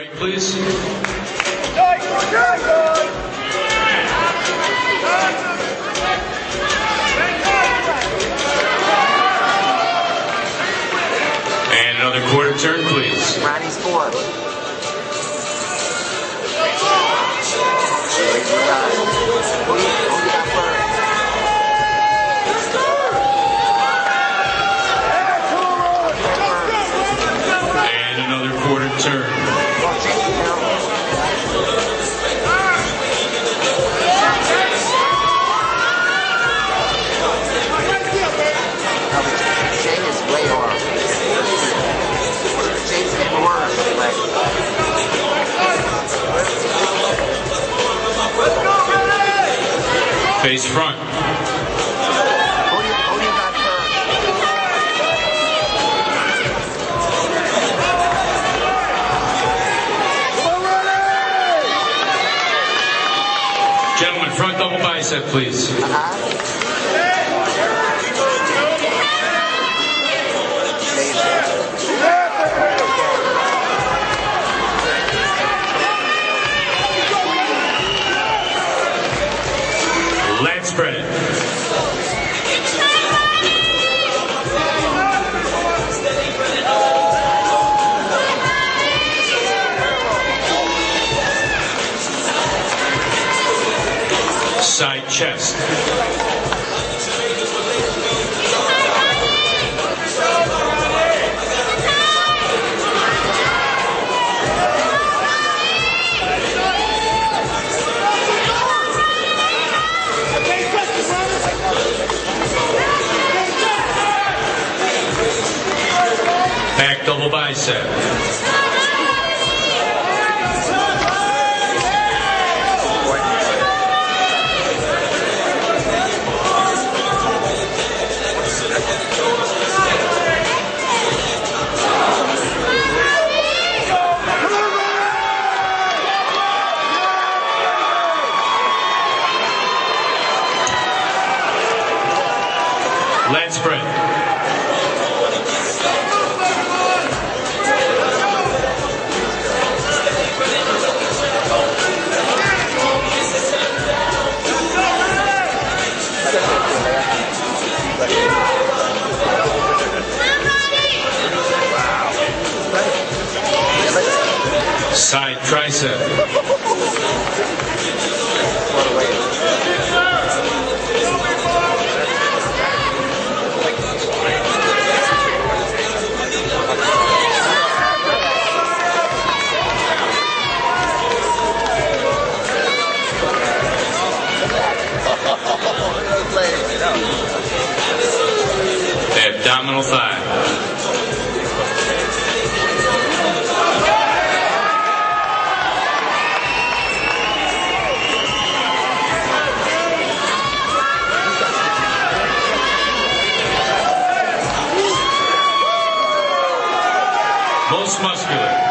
Strike, please. And another quarter turn, please. Ronnie's four. And another quarter turn. Shane is way off. Shane's getting worse. Face front. Who do you got first? Gentlemen, front double bicep, please. Leg spread. Side chest. Back double bicep. Leg spread. Side tricep. Abdominal thigh. Most muscular.